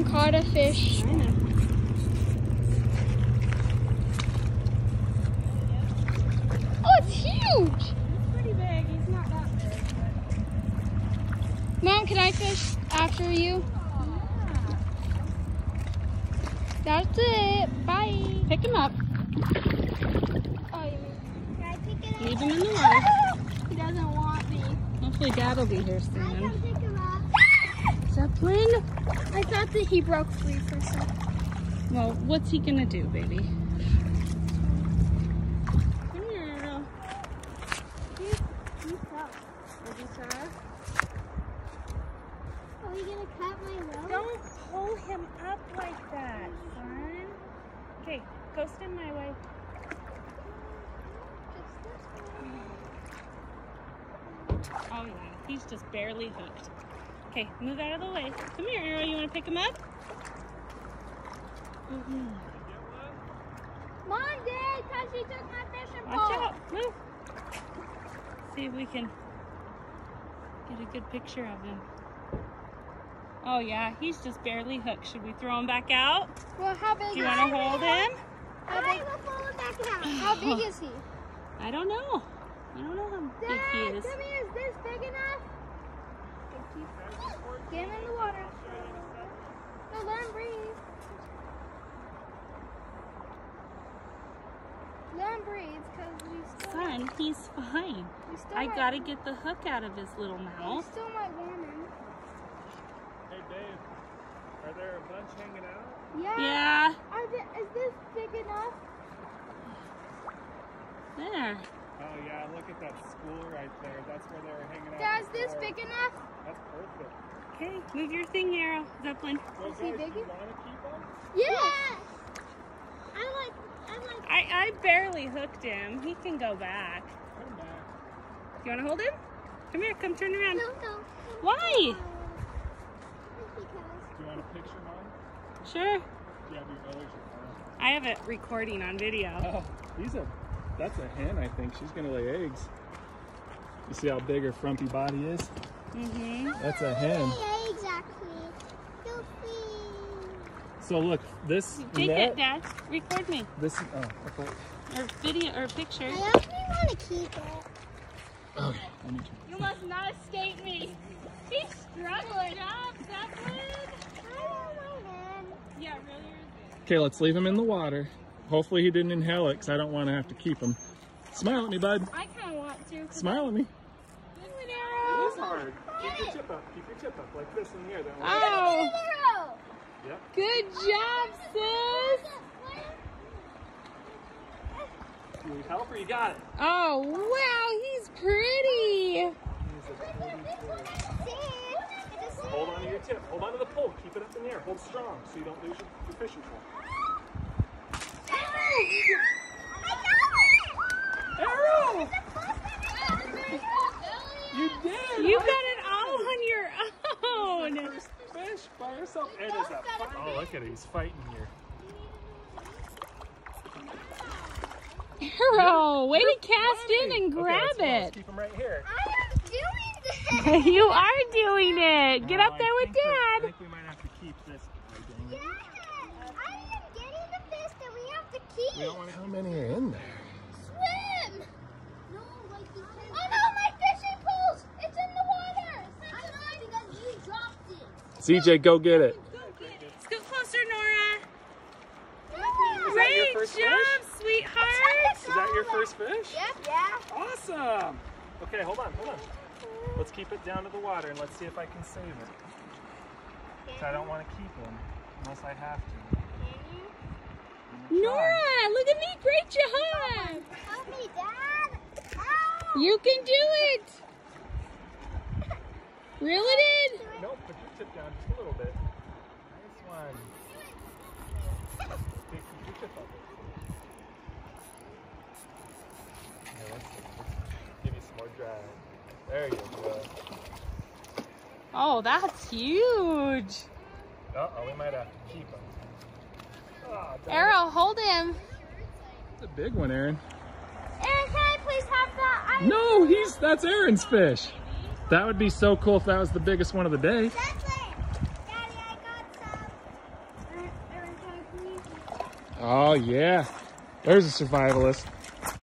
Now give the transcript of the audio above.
caught a fish. I know. Oh, it's huge! He's pretty big. He's not that big. But... Mom, can I fish after you? Yeah. That's it. Bye. Pick him up. Oh, you mean, can I pick it up? Leave him in the water. He doesn't want me. Hopefully Dad will be here soon. I can pick him up. Zeppelin? I thought that he broke free for a second. Well, what's he gonna do, baby? Come here, Earl. He fell. Is he sad? Are you gonna cut my rope? Don't pull him up like that, son. Okay, go stand my way. Oh yeah, he's just barely hooked. Okay, move out of the way. Come here, Arrow. You want to pick him up? Mom did, because she took my fishing pole. Watch out. Move. See if we can get a good picture of him. Oh yeah, he's just barely hooked. Should we throw him back out? Well, how big Do you is want to hold him? How big? How big is he? I don't know. I don't know how big he Dad, is. come here. Is this big enough? Get him in the water. No, let him breathe. Let him breathe, because we still... Son, he's fine. we still I might- gotta get the hook out of his little We mouth. still might want him. Hey Dave, are there a bunch hanging out? Yeah. Yeah, Is this big enough? there. Oh yeah, look at that school right there. That's where they were hanging out. Dad, is this before. big enough? That's perfect. Okay, move your thing, Arrow. Zeppelin. So Is he guys, big? do you want to keep them? Yeah. I barely hooked him. He can go back. Put them back. You wanna hold him? Come here, come turn around. No. Why? Do you want a picture, Mom? Sure. Do you have your others or I have it recording on video. Oh, that's a hen, I think. She's gonna lay eggs. You see how big her frumpy body is? Mm-hmm. That's a hen. Exactly. So look, this Take net, it, Dad. Record me. this, oh, okay. Or video, or picture. I actually want to keep it. Okay, let me You must not escape me. He's struggling up, Zeppelin. Yeah, really is. Okay, let's leave him in the water. Hopefully he didn't inhale it because I don't want to have to keep him. Smile at me, bud. I kind of want to. Smile at me. Good one, It Arrow. is hard. Keep your tip up. Keep your tip up like this in the air. That way. Oh, Yep. good job, sis. You need help or you got it? Oh, wow, he's pretty. Hold on to your tip. Hold on to the pole. Keep it up in the air. Hold strong so you don't lose your fishing pole. Arrow! You did! You got it all on your own. First fish by herself. It is a fight. Oh, look at it. He's fighting here. Arrow, way to cast in and grab let's it. keep him right here. You are doing it. Get up there with I Dad. think we might have to keep this guy, dang it. We don't want to. How many are in there? Swim! No, like you can't. Oh no, my fishing poles! It's in the water! I know because you dropped it. CJ, go get it. Scoot closer, Nora. Is that your Great first job, fish? sweetheart. Is that your first fish? Yep. Yeah. Awesome. Okay, hold on. Let's keep it down to the water and let's see if I can save it. 'Cause I don't want to keep him unless I have to. Nora, look at me. Great job. Help me, Dad. Ow. You can do it. Reel it in. Nope, put your tip down just a little bit. Nice one. Okay, keep your tip up. Okay, let's give you some more drag. There you go. Oh, that's huge. Uh-oh, we might have to keep him. Oh, Arrow, hold him. It's a big one, Aaron. Aaron, can I please have that? No, that's Aaron's fish. That would be so cool if that was the biggest one of the day. Daddy, I got some. Oh, yeah. There's a survivalist.